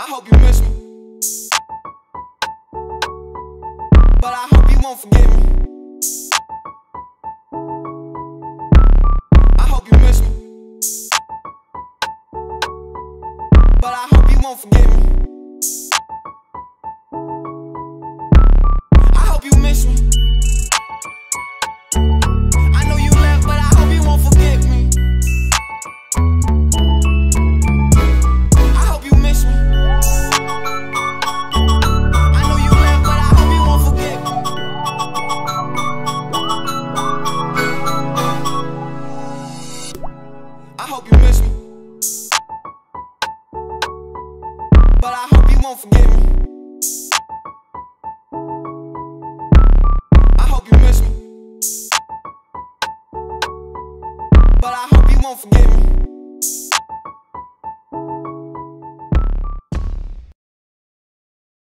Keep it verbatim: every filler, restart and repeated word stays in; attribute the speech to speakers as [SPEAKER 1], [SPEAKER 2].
[SPEAKER 1] I hope you miss me, but I hope you won't forget me. I hope you miss me, but I hope you won't forget me. I hope you miss me. I know you left, but I hope you won't forget me. I hope you miss me. I know you left, but I hope you won't forget me. I hope you miss me, but I hope you won't forget me. I hope you miss me, but I hope you won't forget me.